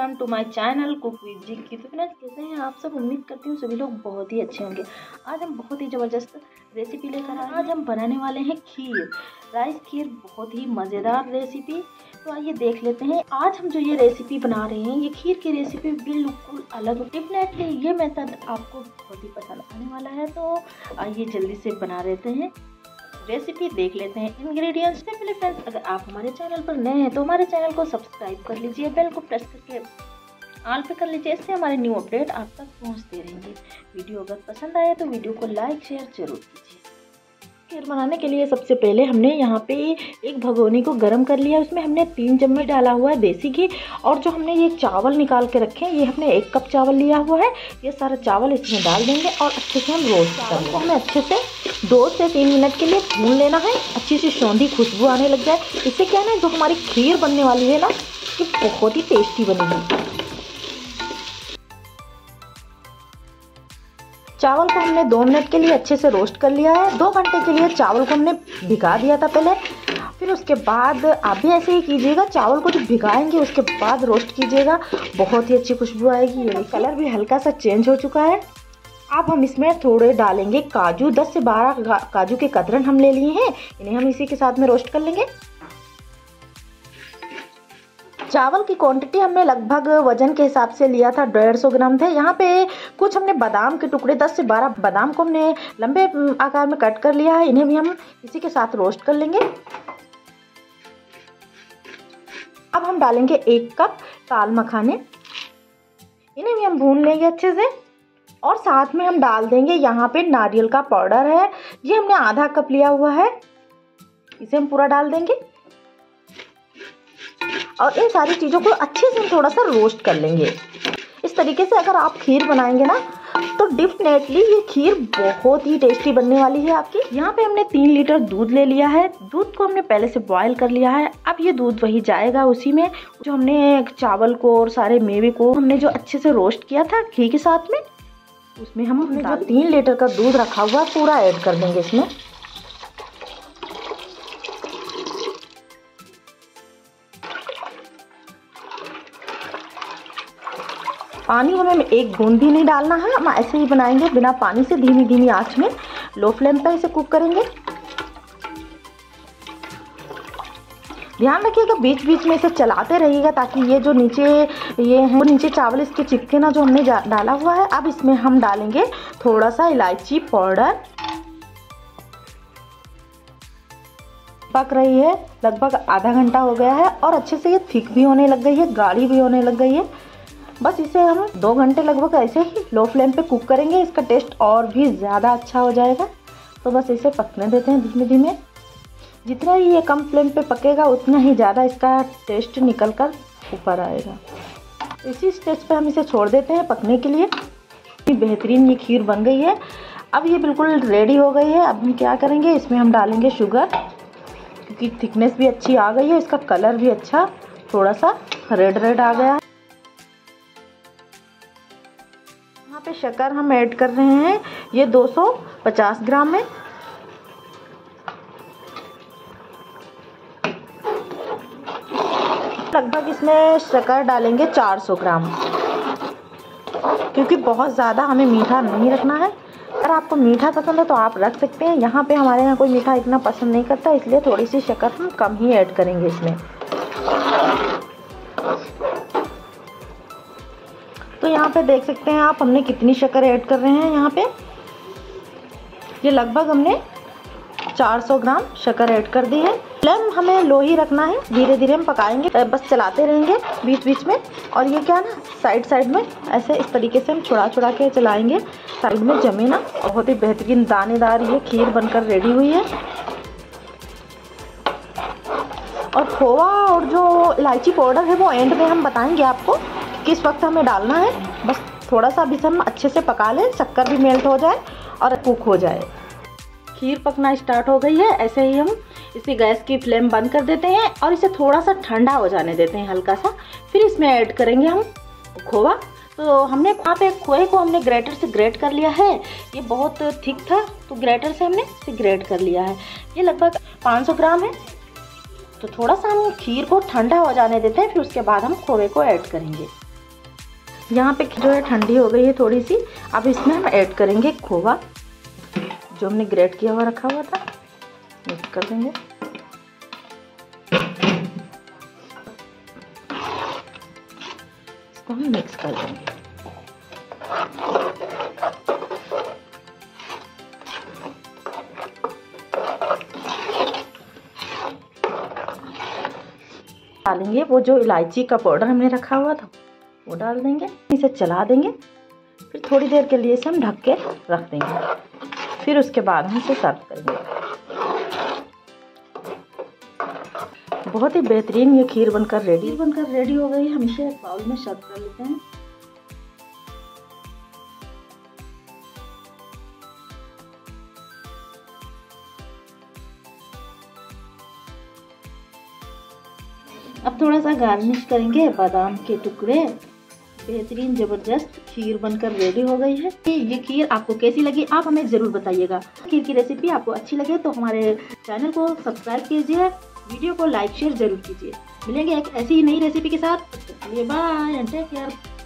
Welcome to my channel cook with जी की। तो फ्रेंड्स, कैसे हैं आप सब? उम्मीद करती हूँ सभी लोग बहुत ही अच्छे होंगे। आज हम बहुत ही ज़बरदस्त रेसिपी लेकर आए। आज हम बनाने वाले हैं खीर, राइस खीर। बहुत ही मज़ेदार रेसिपी। तो आइए देख लेते हैं। आज हम जो ये रेसिपी बना रहे हैं, ये खीर की रेसिपी बिल्कुल अलग। डेफिनेटली ये मेथड आपको बहुत ही पसंद आने वाला है। तो आइए जल्दी से बना लेते हैं, रेसिपी देख लेते हैं। इंग्रेडिएंट्स से पहले फ्रेंड्स, अगर आप हमारे चैनल पर नए हैं तो हमारे चैनल को सब्सक्राइब कर लीजिए, बेल को प्रेस करके ऑल पे कर लीजिए। इससे हमारे न्यू अपडेट आप तक पहुंचते रहेंगे। वीडियो अगर पसंद आए तो वीडियो को लाइक शेयर जरूर कीजिए। खीर बनाने के लिए सबसे पहले हमने यहाँ पे एक भगोनी को गर्म कर लिया। उसमें हमने 3 चम्मच डाला हुआ है देसी घी। और जो हमने ये चावल निकाल के रखे हैं, ये हमने 1 कप चावल लिया हुआ है। ये सारा चावल इसमें डाल देंगे और अच्छे से हम रोस्ट करेंगे। तो हमें अच्छे से 2 से 3 मिनट के लिए भून लेना है। अच्छी सी सौंधी खुशबू आने लग जाए। इससे क्या है ना, जो हमारी खीर बनने वाली है ना, ये बहुत ही टेस्टी बनेगी। चावल को हमने 2 मिनट के लिए अच्छे से रोस्ट कर लिया है। 2 घंटे के लिए चावल को हमने भिगा दिया था पहले। फिर उसके बाद आप भी ऐसे ही कीजिएगा। चावल को जब भिगाएंगे उसके बाद रोस्ट कीजिएगा, बहुत ही अच्छी खुशबू आएगी। ये कलर भी हल्का सा चेंज हो चुका है। अब हम इसमें थोड़े डालेंगे काजू। 10 से 12 काजू के कतरन हम ले लिए हैं। इन्हें हम इसी के साथ में रोस्ट कर लेंगे। चावल की क्वांटिटी हमने लगभग वजन के हिसाब से लिया था, 150 ग्राम थे। यहाँ पे कुछ हमने बादाम के टुकड़े, 10 से 12 बादाम को हमने लंबे आकार में कट कर लिया है। इन्हें भी हम इसी के साथ रोस्ट कर लेंगे। अब हम डालेंगे 1 कप काल मखाने। इन्हें भी हम भून लेंगे अच्छे से। और साथ में हम डाल देंगे यहाँ पे नारियल का पाउडर है। ये हमने आधा कप लिया हुआ है, इसे हम पूरा डाल देंगे। और इन सारी चीज़ों को अच्छे से हम थोड़ा सा रोस्ट कर लेंगे। इस तरीके से अगर आप खीर बनाएंगे ना, तो डेफिनेटली ये खीर बहुत ही टेस्टी बनने वाली है आपकी। यहाँ पे हमने 3 लीटर दूध ले लिया है। दूध को हमने पहले से बॉईल कर लिया है। अब ये दूध वही जाएगा उसी में जो हमने चावल को और सारे मेवे को हमने जो अच्छे से रोस्ट किया था घी के साथ में, उसमें हमने जो 3 लीटर का दूध रखा हुआ पूरा ऐड कर देंगे इसमें। पानी हमें 1 बूंद भी नहीं डालना है। हम ऐसे ही बनाएंगे बिना पानी से, धीमी धीमी आंच में लो फ्लेम पर इसे कुक करेंगे। ध्यान रखिएगा, बीच बीच में इसे चलाते रहिएगा ताकि ये जो नीचे ये है वो नीचे चावल इसके चिपके ना, जो हमने डाला हुआ है। अब इसमें हम डालेंगे थोड़ा सा इलायची पाउडर। पक रही है, लगभग आधा घंटा हो गया है और अच्छे से ये थिक भी होने लग गई है, गाढ़ी भी होने लग गई है। बस इसे हम 2 घंटे लगभग ऐसे ही लो फ्लेम पे कुक करेंगे। इसका टेस्ट और भी ज़्यादा अच्छा हो जाएगा। तो बस इसे पकने देते हैं धीमे धीमे। जितना ही ये कम फ्लेम पे पकेगा उतना ही ज़्यादा इसका टेस्ट निकल कर ऊपर आएगा। इसी स्टेज पे हम इसे छोड़ देते हैं पकने के लिए। बेहतरीन ये खीर बन गई है। अब ये बिल्कुल रेडी हो गई है। अब हम क्या करेंगे, इसमें हम डालेंगे शुगर, क्योंकि थिकनेस भी अच्छी आ गई है। इसका कलर भी अच्छा थोड़ा सा रेड रेड आ गया है। यहाँ पे शक्कर हम ऐड कर रहे हैं, ये 250 ग्राम है। लगभग इसमें शक्कर डालेंगे 400 ग्राम, क्योंकि बहुत ज़्यादा हमें मीठा नहीं रखना है। अगर आपको मीठा पसंद है तो आप रख सकते हैं। यहाँ पे हमारे यहाँ कोई मीठा इतना पसंद नहीं करता, इसलिए थोड़ी सी शक्कर हम कम ही ऐड करेंगे इसमें। तो यहाँ पे देख सकते हैं आप हमने कितनी शक्कर ऐड कर रहे हैं। यहाँ पे ये लगभग हमने 400 ग्राम शक्कर ऐड कर दी है। फ्लेम हमें लो ही रखना है, धीरे धीरे हम पकाएंगे, बस चलाते रहेंगे बीच बीच में। और ये क्या ना, साइड साइड में ऐसे इस तरीके से हम छुड़ा के चलाएंगे, साइड में जमे ना। बहुत ही बेहतरीन दानेदार ये खीर बनकर रेडी हुई है। और खोवा और जो इलायची पाउडर है वो एंड में हम बताएंगे आपको किस वक्त हमें डालना है। बस थोड़ा सा अभी हम अच्छे से पका लें, शक्कर भी मेल्ट हो जाए और कुक हो जाए। खीर पकना स्टार्ट हो गई है। ऐसे ही हम इसे गैस की फ्लेम बंद कर देते हैं और इसे थोड़ा सा ठंडा हो जाने देते हैं हल्का सा। फिर इसमें ऐड करेंगे हम खोवा। तो हमने यहाँ पे खोए को हमने ग्रेटर से ग्रेट कर लिया है। ये बहुत थिक था तो ग्रेटर से हमने इसे ग्रेट कर लिया है। ये लगभग 500 ग्राम है। तो थोड़ा सा हम खीर को ठंडा हो जाने देते हैं, फिर उसके बाद हम खोए को ऐड करेंगे। यहाँ पे जो है ठंडी हो गई है थोड़ी सी। अब इसमें हम ऐड करेंगे खोवा जो हमने ग्रेट किया हुआ रखा हुआ था, मिक्स कर देंगे। इसको हम मिक्स कर देंगे। डालेंगे वो जो इलायची का पाउडर हमने रखा हुआ था वो डाल देंगे। इसे चला देंगे, फिर थोड़ी देर के लिए इसे हम ढक के रख देंगे। फिर उसके बाद हम इसे सर्व करेंगे। बहुत ही बेहतरीन ये खीर बनकर रेडी हो गई। हम इसे एक बाउल में सर्व कर लेते हैं। अब थोड़ा सा गार्निश करेंगे बादाम के टुकड़े। बेहतरीन ज़बरदस्त खीर बनकर रेडी हो गई है। ये खीर आपको कैसी लगी आप हमें ज़रूर बताइएगा। खीर की रेसिपी आपको अच्छी लगे तो हमारे चैनल को सब्सक्राइब कीजिए, वीडियो को लाइक शेयर जरूर कीजिए। मिलेंगे एक ऐसी ही नई रेसिपी के साथ। Bye and take care.